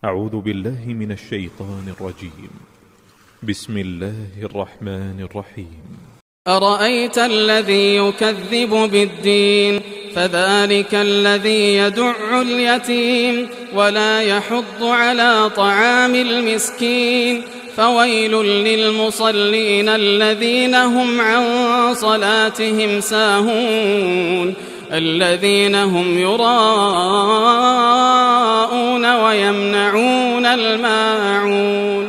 أعوذ بالله من الشيطان الرجيم. بسم الله الرحمن الرحيم. أرأيت الذي يكذب بالدين فذلك الذي يدع اليتيم ولا يحض على طعام المسكين فويل للمصلين الذين هم عن صلاتهم ساهون الذين هم يراءون ويمنعون الماعون.